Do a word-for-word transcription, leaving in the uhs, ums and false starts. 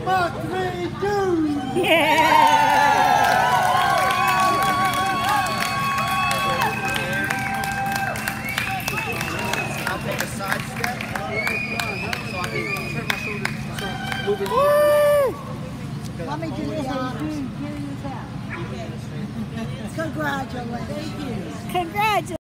One, three, two. Yeah. I'll take a side step. So I can turn my shoulders and start moving. Woo! Let me do this. Do, do that. Congratulations. Congratulations.